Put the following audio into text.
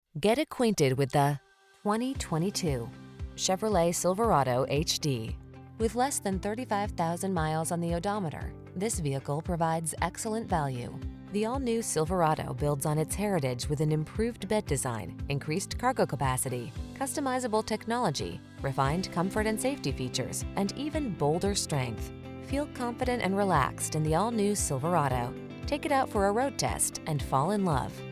Get acquainted with the 2022 Chevrolet Silverado HD. With less than 35,000 miles on the odometer, this vehicle provides excellent value. The all-new Silverado builds on its heritage with an improved bed design, increased cargo capacity, customizable technology, refined comfort and safety features, and even bolder strength. Feel confident and relaxed in the all-new Silverado. Take it out for a road test and fall in love.